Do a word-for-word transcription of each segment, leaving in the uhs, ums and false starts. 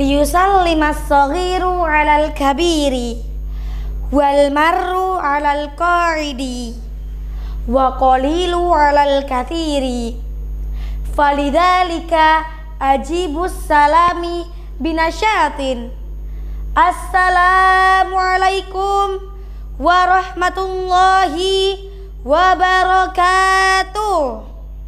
liyusallimas saghiru 'alal kabiri wal marru 'alal qa'idi wa qalilu 'alal katsiri falidzalika ajibus salami binasyatin assalamualaikum warahmatullahi wabarakatuh.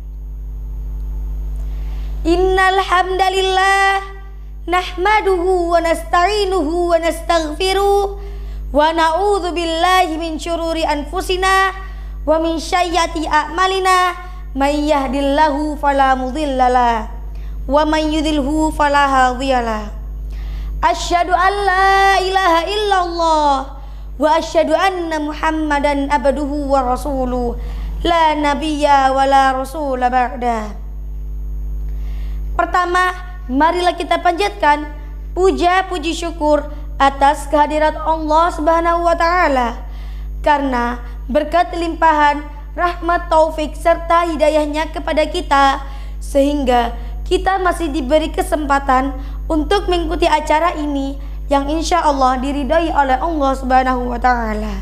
Innal hamdalillah nahmaduhu wa nasta'inuhu wa nastaghfiruh wa na'udzu billahi min syururi anfusina wa min sayyiati a'malina may yahdihillahu fala mudhillalah wa may yudhlilhu fala hadiyalah. Asyhadu an la ilaha illallah wa asyhadu anna Muhammadan abduhu wa rasuluh la nabiyya wa la rasula ba'dah. Pertama, marilah kita panjatkan puja puji syukur atas kehadirat Allah Subhanahu wa taala karena berkat limpahan rahmat, taufik serta hidayahnya kepada kita sehingga kita masih diberi kesempatan untuk mengikuti acara ini yang insya Allah diridhai oleh Allah Subhanahu wa taala.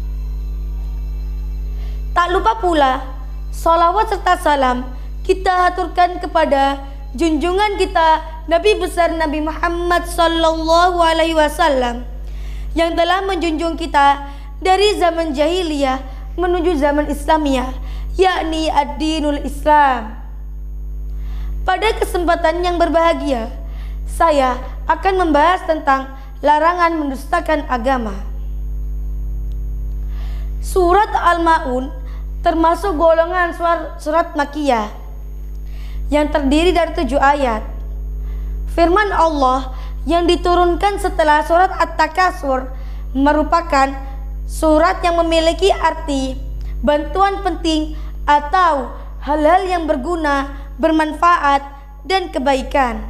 Tak lupa pula salawat serta salam kita haturkan kepada junjungan kita Nabi besar Nabi Muhammad sallallahu alaihi wasallam yang telah menjunjung kita dari zaman jahiliyah menuju zaman Islamiyah, yakni ad-dinul Islam. Pada kesempatan yang berbahagia, saya akan membahas tentang larangan mendustakan agama. Surat Al-Ma'un termasuk golongan surat, surat Makkiyah yang terdiri dari tujuh ayat. Firman Allah yang diturunkan setelah surat At-Takasur merupakan surat yang memiliki arti bantuan penting atau hal-hal yang berguna, bermanfaat, dan kebaikan.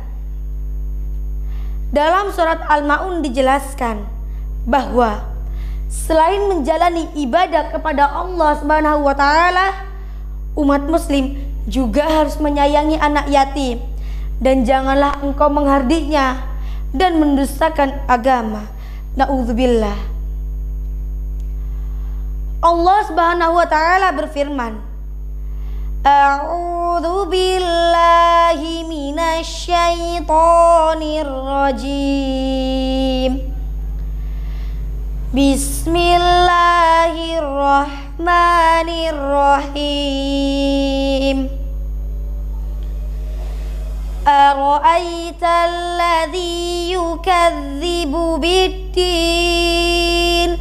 Dalam surat Al-Ma'un dijelaskan bahwa selain menjalani ibadah kepada Allah Subhanahu wa taala, umat muslim juga harus menyayangi anak yatim dan janganlah engkau menghardiknya dan mendustakan agama. Na'udzubillah. Allah Subhanahu wa taala berfirman, A'udzu billahi minasy syaithanir rajim. Bismillahirrahmanirrahim. Ara'aital ladzi yukadzibu bid-din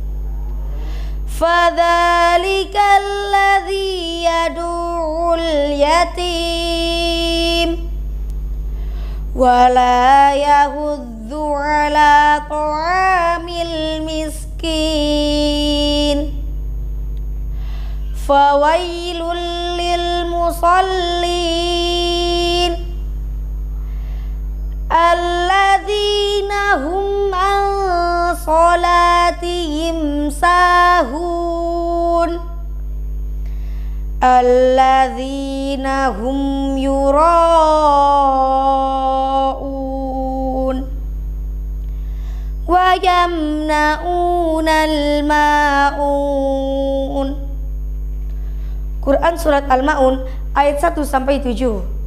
fadzalikal ladzi yad'ul yatim wa la yahuddu 'ala ta'amil miskin fawailul lil musallin alladzina hum an salatihim sahun alladzina hum yura'un wa yamna'unal ma'un. Quran surat Al-Ma'un ayat satu sampai tujuh.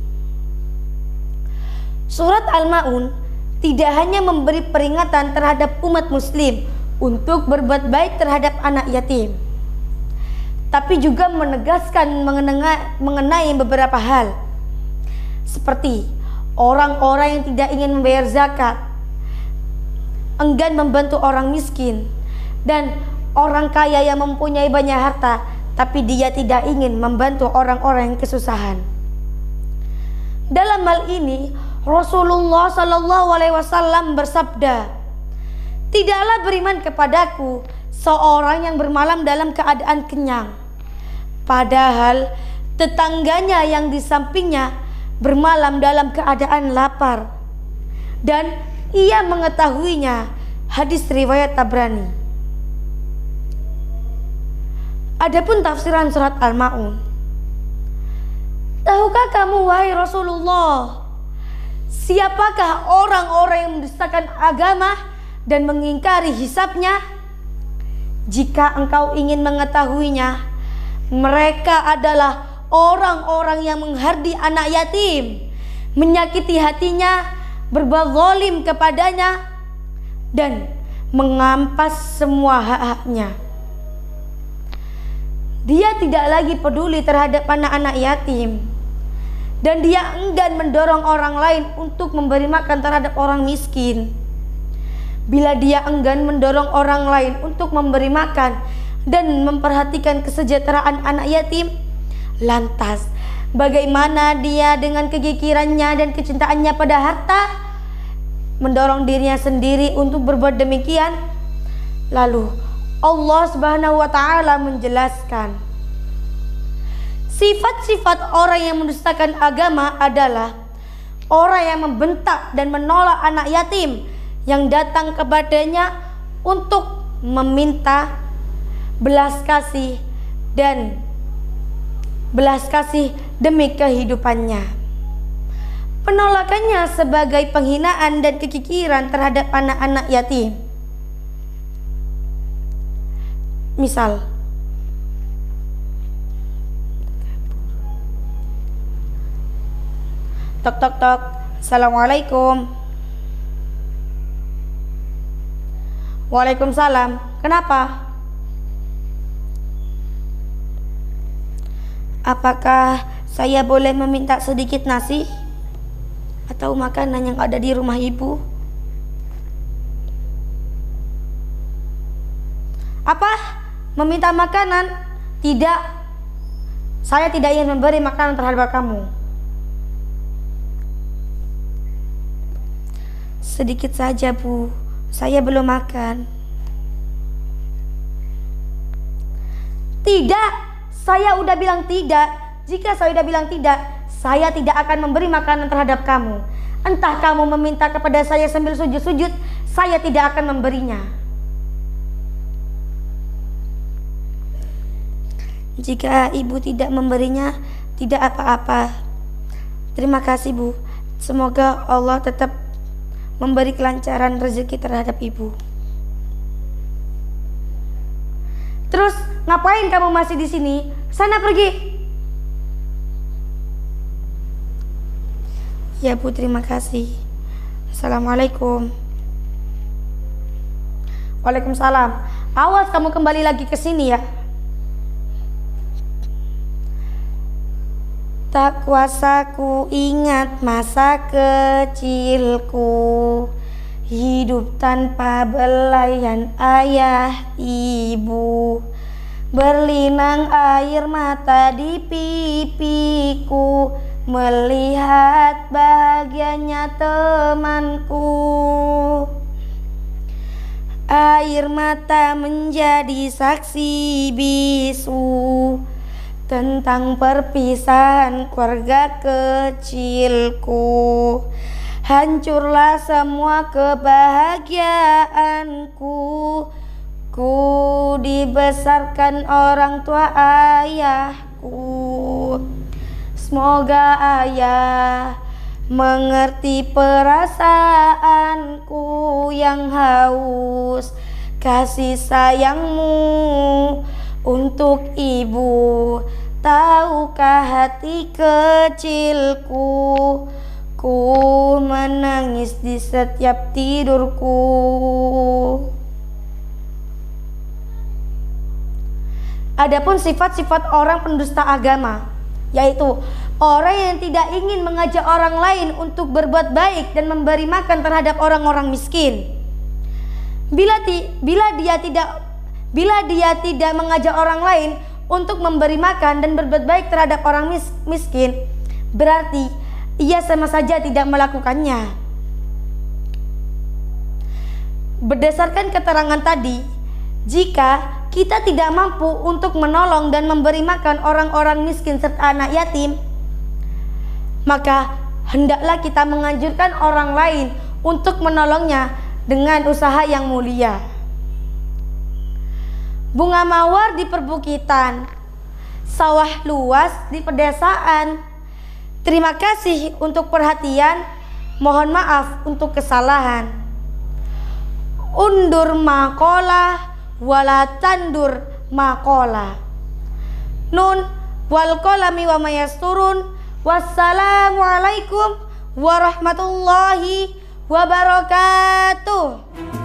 Surat Al-Ma'un tidak hanya memberi peringatan terhadap umat muslim untuk berbuat baik terhadap anak yatim, tapi juga menegaskan mengenai beberapa hal seperti orang-orang yang tidak ingin membayar zakat, enggan membantu orang miskin, dan orang kaya yang mempunyai banyak harta tapi dia tidak ingin membantu orang-orang yang kesusahan. Dalam hal ini Rasulullah Shallallahu Alaihi Wasallam bersabda, tidaklah beriman kepadaku seorang yang bermalam dalam keadaan kenyang, padahal tetangganya yang di sampingnya bermalam dalam keadaan lapar, dan ia mengetahuinya. Hadis riwayat Tabrani. Adapun tafsiran surat Al-Ma'un, tahukah kamu wahai Rasulullah, Siapakah orang-orang yang mendustakan agama dan mengingkari hisabnya? Jika engkau ingin mengetahuinya, mereka adalah orang-orang yang menghardi anak yatim, menyakiti hatinya, berbuat zalim kepadanya, dan mengampas semua hak-haknya. Dia tidak lagi peduli terhadap anak-anak yatim, dan dia enggan mendorong orang lain untuk memberi makan terhadap orang miskin. Bila dia enggan mendorong orang lain untuk memberi makan dan memperhatikan kesejahteraan anak yatim, lantas bagaimana dia dengan kegigirannya dan kecintaannya pada harta, mendorong dirinya sendiri untuk berbuat demikian? Lalu Allah Subhanahu wa taala menjelaskan, sifat-sifat orang yang mendustakan agama adalah orang yang membentak dan menolak anak yatim yang datang kepadanya untuk meminta belas kasih dan belas kasih demi kehidupannya. Penolakannya sebagai penghinaan dan kekikiran terhadap anak-anak yatim. Misal, tok tok tok, assalamualaikum. Waalaikumsalam. Kenapa? Apakah saya boleh meminta sedikit nasi atau makanan yang ada di rumah ibu? Apa? Meminta makanan? Tidak. Saya tidak ingin memberi makanan terhadap kamu. Sedikit saja, Bu. Saya belum makan. Tidak, saya udah bilang tidak. Jika saya udah bilang tidak, saya tidak akan memberi makanan terhadap kamu. Entah kamu meminta kepada saya sambil sujud-sujud, saya tidak akan memberinya. Jika ibu tidak memberinya, tidak apa-apa. Terima kasih, Bu. Semoga Allah tetap memberi kelancaran rezeki terhadap ibu. Terus ngapain kamu masih di sini? Sana pergi. Ya, Bu, terima kasih. Assalamualaikum. Waalaikumsalam. Awas kamu kembali lagi ke sini ya. Tak kuasa ku ingat masa kecilku, hidup tanpa belayan ayah ibu, berlinang air mata di pipiku, melihat bahagianya temanku. Air mata menjadi saksi bisu tentang perpisahan keluarga kecilku. Hancurlah semua kebahagiaanku. Ku dibesarkan orang tua ayahku. Semoga ayah mengerti perasaanku yang haus kasih sayangmu untuk ibu. Tahukah hati kecilku, ku menangis di setiap tidurku. Adapun sifat-sifat orang pendusta agama, yaitu orang yang tidak ingin mengajak orang lain untuk berbuat baik dan memberi makan terhadap orang-orang miskin. Bila, ti, bila dia tidak bila dia tidak mengajak orang lain untuk memberi makan dan berbuat baik terhadap orang mis, miskin, berarti ia sama saja tidak melakukannya. Berdasarkan keterangan tadi, jika kita tidak mampu untuk menolong dan memberi makan orang-orang miskin serta anak yatim, maka hendaklah kita menganjurkan orang lain untuk menolongnya dengan usaha yang mulia. Bunga mawar di perbukitan, sawah luas di pedesaan. Terima kasih untuk perhatian. Mohon maaf untuk kesalahan. Undur maqalah wala tandur maqalah. Nun wal qalami wa mayasturun. Wassalamualaikum warahmatullahi wabarakatuh.